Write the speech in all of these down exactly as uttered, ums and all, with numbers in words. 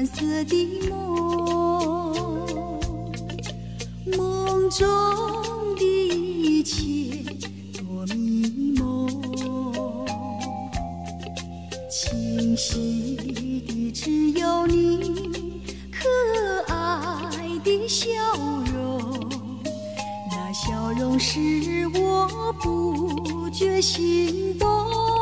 蓝色的梦，梦中的一切多迷蒙，清晰的只有你可爱的笑容，那笑容使我不觉心动。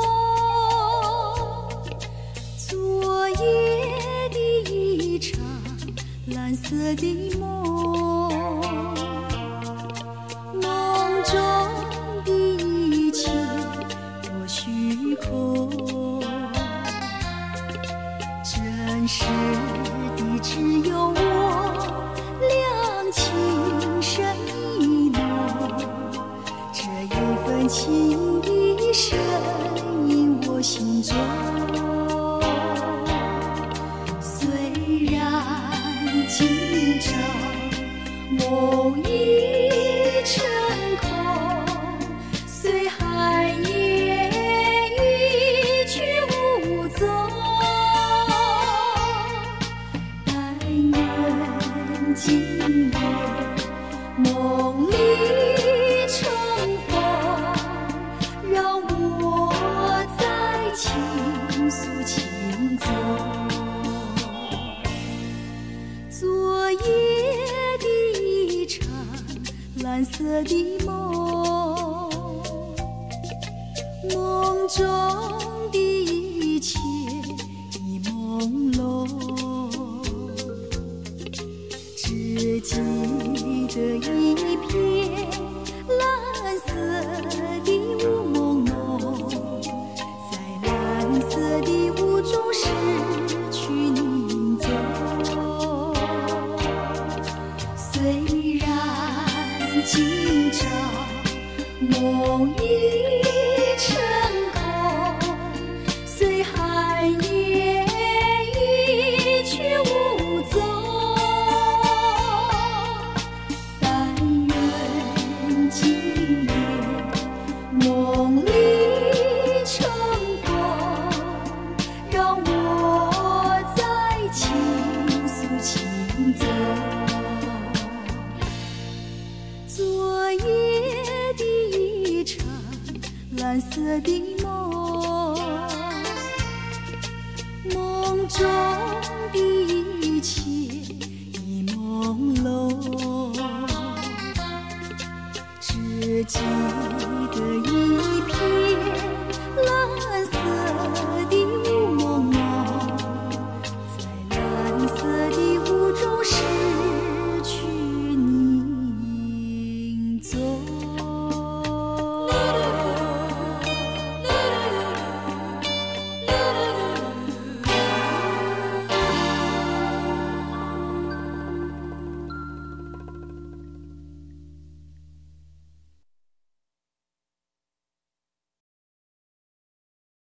昨夜的一场蓝色的梦，梦中的一切多虚空，真实的只有我两情深意浓，这一份情意深印我心中。虽然今朝梦已成空，虽海夜一去无踪，但愿今夜梦里重逢，让我再倾诉情踪。昨夜的一场蓝色的梦，梦中的一切已朦胧，只记得一片蓝色的雾蒙蒙，在蓝色的雾中失去凝踪。虽然今朝梦已成空，虽海夜一去无踪，但愿今夜梦里重逢，让我再倾诉情踪。昨夜的一场蓝色的梦，梦中的一切已朦胧，只记得一